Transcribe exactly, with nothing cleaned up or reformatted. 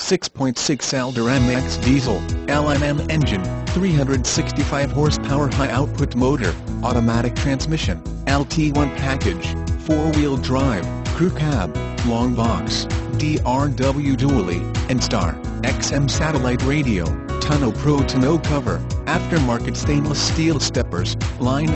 six point six L Duramax diesel, L M M engine, three hundred sixty-five horsepower high-output motor, automatic transmission, L T one package, four-wheel drive, crew cab, long box, D R W dually, and Star X M satellite radio, tonneau pro tonneau cover, aftermarket stainless steel steppers, line